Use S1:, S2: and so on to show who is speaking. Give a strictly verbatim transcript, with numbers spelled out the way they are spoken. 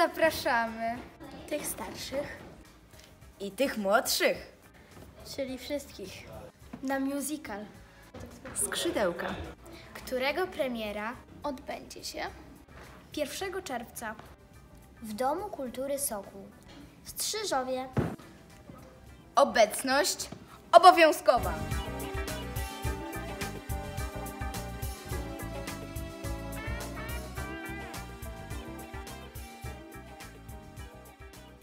S1: zapraszamy tych starszych
S2: I tych młodszych.
S1: czyli wszystkich, na musical
S2: Skrzydełka.
S1: którego premiera odbędzie się pierwszego czerwca
S3: W Domu Kultury Sokół w Strzyżowie.
S2: Obecność obowiązkowa.